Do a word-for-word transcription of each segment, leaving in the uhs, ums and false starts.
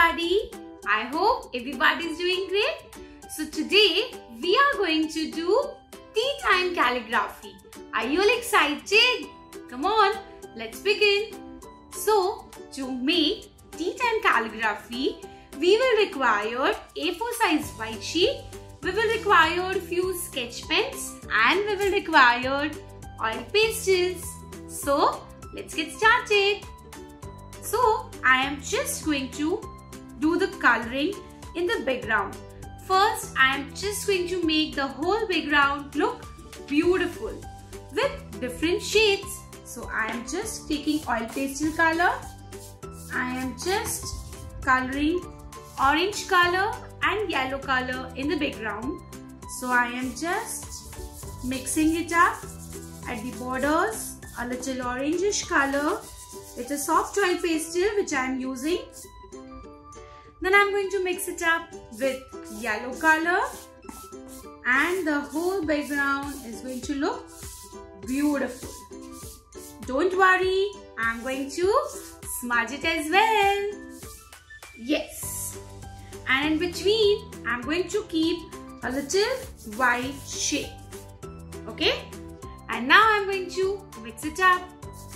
everybody. I hope everybody is doing great. So today we are going to do tea time calligraphy. Are you all excited? Come on, let's begin. So to make tea time calligraphy, we will require A four size white sheet. We will require few sketch pens and we will require oil pastels. So let's get started. So I am just going to do the coloring in the background. First I am just going to make the whole background look beautiful with different shades. So I am just taking oil pastel color. I am just coloring orange color and yellow color in the background. So I am just mixing it up at the borders, a little orangish color. It's a soft oil pastel which I am using. Then I am going to mix it up with yellow color and the whole background is going to look beautiful. Don't worry, I am going to smudge it as well. Yes. And in between, I am going to keep a little white shape. Okay? And now I am going to mix it up.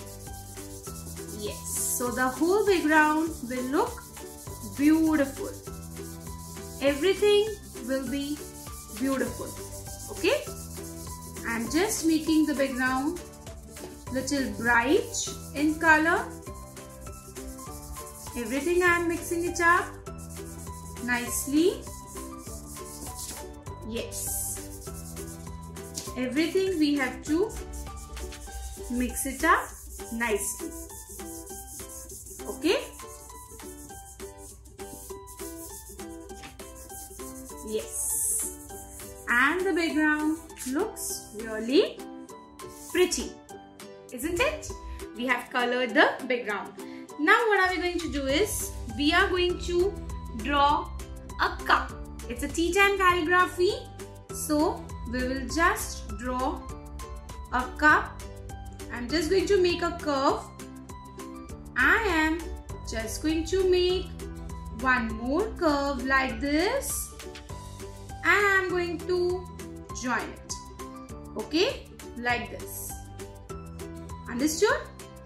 Yes. So the whole background will look beautiful. Everything will be beautiful. Okay? I am just making the background little bright in color. Everything I am mixing it up nicely. Yes. Everything we have to mix it up nicely. Okay? Yes. And the background looks really pretty, isn't it? We have colored the background. Now what are we going to do is, we are going to draw a cup. It's a tea time calligraphy. So we will just draw a cup. I'm just going to make a curve. I am just going to make one more curve like this. And I'm going to join it. Okay? Like this. Understood?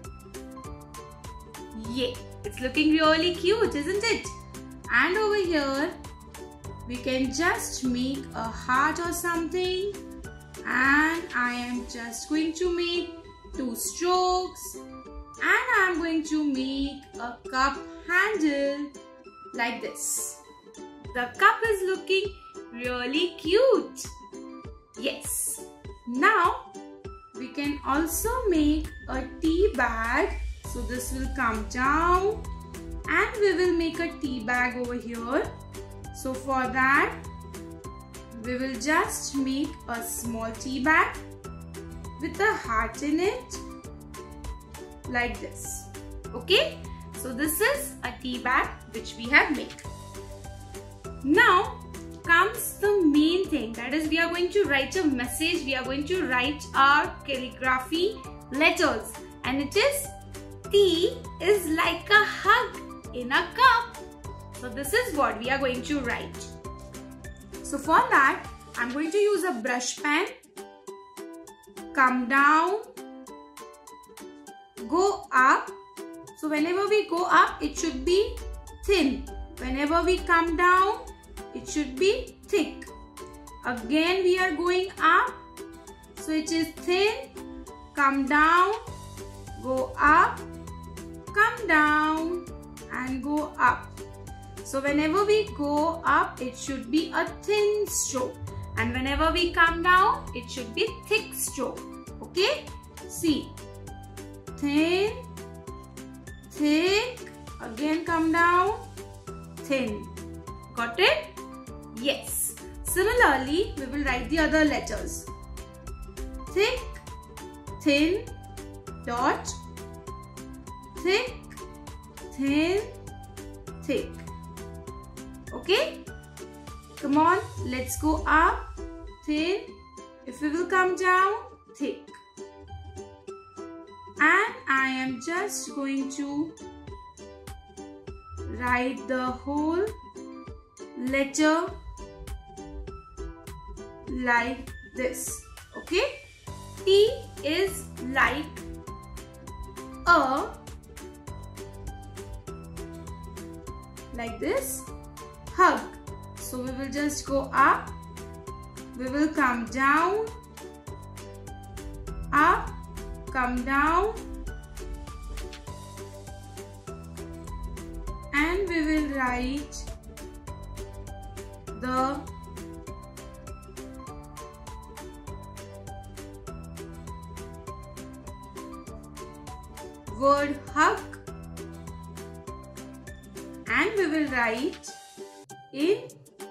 Yeah, it's looking really cute, isn't it? And over here, we can just make a heart or something. And I am just going to make two strokes. And I am going to make a cup handle like this. The cup is looking really cute. Yes. Now, we can also make a tea bag. So this will come down and we will make a tea bag over here. So for that, we will just make a small tea bag with a heart in it like this. Okay, so this is a tea bag which we have made. Now comes the main thing, that is we are going to write a message. We are going to write our calligraphy letters, and it is tea is like a hug in a cup. So this is what we are going to write. So for that, I'm going to use a brush pen. Come down. Go up. So whenever we go up, it should be thin. Whenever we come down, it should be thick. Again we are going up. So it is thin. Come down. Go up. Come down and go up. So whenever we go up, it should be a thin stroke, and whenever we come down, it should be thick stroke. Okay? See, thin, thick, again come down, thin. Got it? Yes. Similarly, we will write the other letters. Thick, thin, dot, thick, thin, thick. Okay? Come on, let's go up, thin. If we will come down, thick. And I am just going to write the whole letter like this. Okay? T is like a, like this, hug. So we will just go up, we will come down, up, come down, and we will write the word hug, and we will write in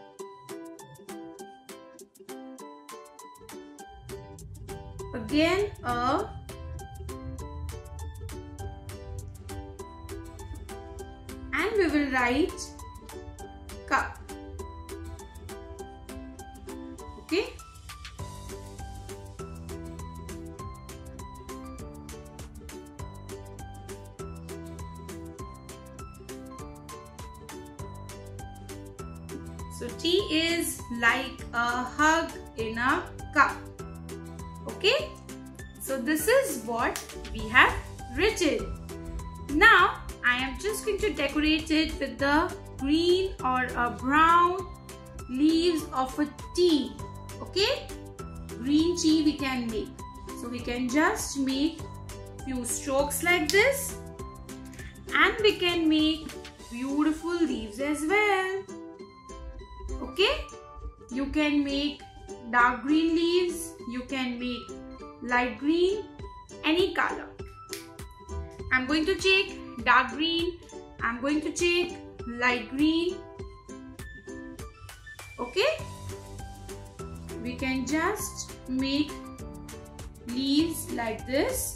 again a, and we will write cup. Okay? So T is like a hug in a cup. Okay? So this is what we have written. Now I am just going to decorate it with the green or a brown leaves of a tea. Okay? Green tea we can make. So we can just make few strokes like this, and we can make beautiful leaves as well. Okay? You can make dark green leaves, you can make light green, any color. I'm going to take dark green, I'm going to take light green. Okay? We can just make leaves like this,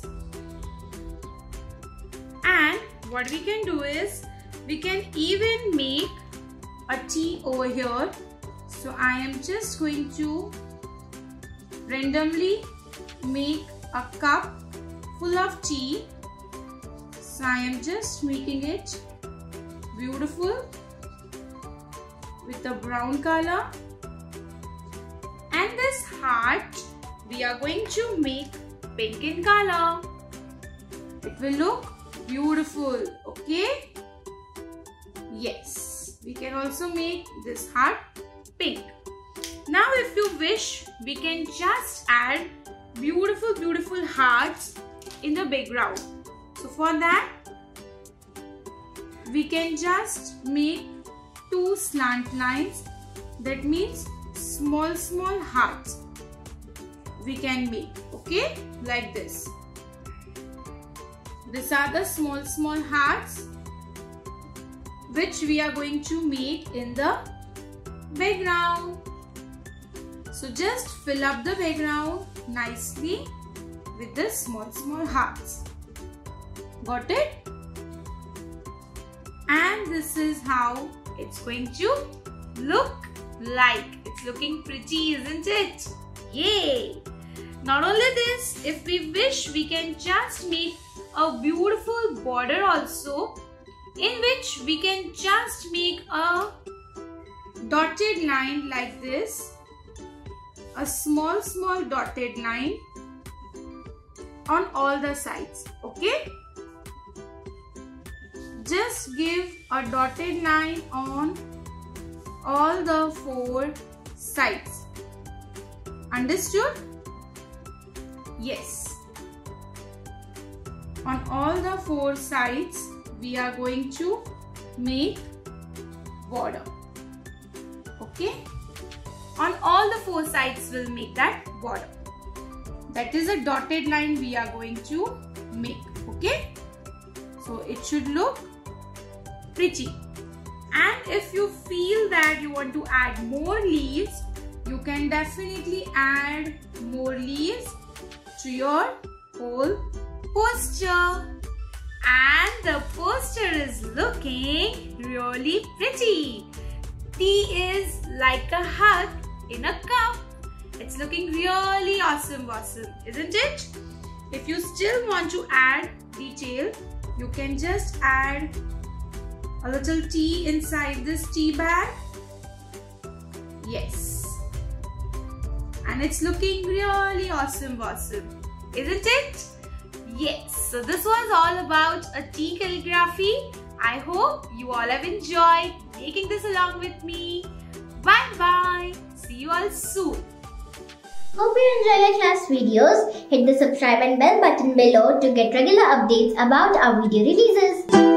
and what we can do is we can even make a tea over here. So I am just going to randomly make a cup full of tea. So I am just making it beautiful with a brown color, and this heart we are going to make pink in color. It will look beautiful. Okay? Yes, we can also make this heart pink. Now if you wish, we can just add beautiful beautiful hearts in the background. So for that, we can just make two slant lines. That means small small hearts we can make. Okay, like this. These are the small small hearts which we are going to make in the background. So just fill up the background nicely with the small small hearts. Got it? And this is how it's going to look like. It's looking pretty, isn't it? Yay! Not only this, if we wish, we can just make a beautiful border also, in which we can just make a dotted line like this, a small small dotted line on all the sides. Okay? Just give a dotted line on all the four sides. Understood? Yes. On all the four sides, we are going to make border. Okay? On all the four sides, we'll make that border. That is a dotted line we are going to make. Okay? So it should look pretty. And if you feel that you want to add more leaves, you can definitely add more leaves to your whole poster. And the poster is looking really pretty. Tea is like a hug in a cup. It's looking really awesome, awesome, isn't it? If you still want to add detail, you can just add a little tea inside this tea bag. Yes. And it's looking really awesome, awesome. Isn't it? Yes. So this was all about a tea calligraphy. I hope you all have enjoyed taking this along with me. Bye bye. See you all soon. Hope you enjoy our class videos. Hit the subscribe and bell button below to get regular updates about our video releases.